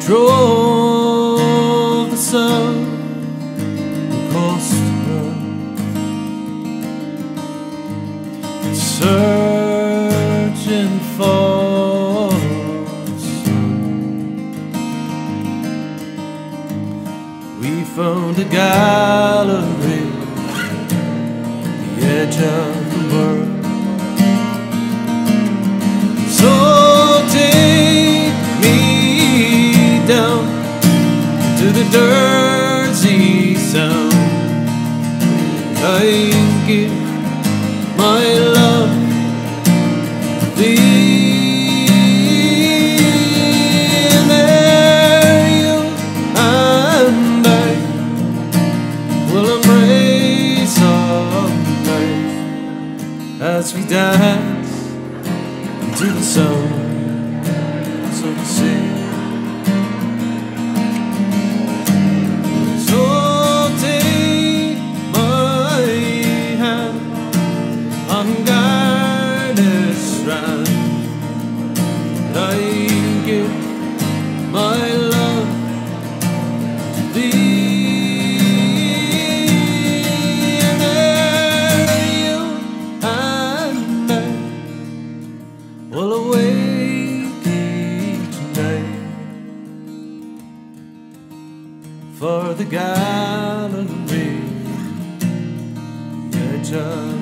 drove the sun across the road, searching for the sun. We found a gallery at the edge of the world. So take me down to the dirty sound. I give my love to thee, and there you and I will embrace all night as we dance into the sun, so to say. So take my hand on guided strand, and I give my love to thee, and there you and I will awake each night for the gallery, edge of